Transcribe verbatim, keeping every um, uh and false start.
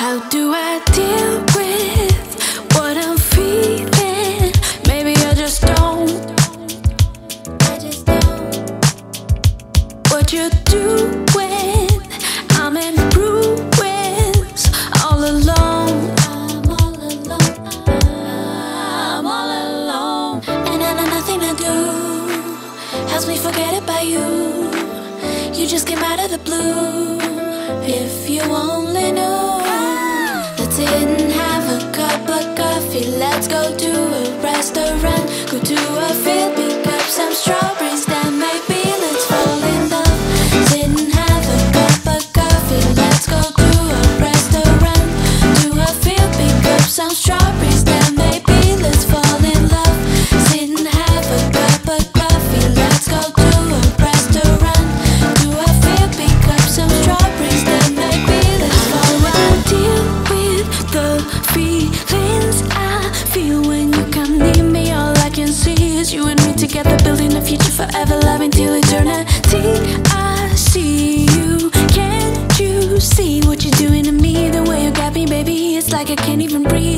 How do I deal with what I'm feeling? Maybe I just don't. I just don't. What you're doing, I'm in ruins, all alone. I'm all alone. I'm all alone. And I know nothing to do helps me forget about you. You just came out of the blue. If you only knew. Let's sit and have a cup of coffee. Let's go to a restaurant, go to a field, pick up some strawberries, then maybe let's fall in love. Sit and have a cup of coffee. Let's go to a restaurant, to a field, pick up some strawberries, then maybe let's fall in love. Sit and have a cup of coffee. Let's go to a restaurant, to a field, pick up some strawberries, then maybe let's fall in love. Deal with the feelings I feel when you come near me. All I can see is you and me together, building a future forever, loving till eternity. I see you, can't you see what you're doing to me? The way you got me, baby, it's like I can't even breathe.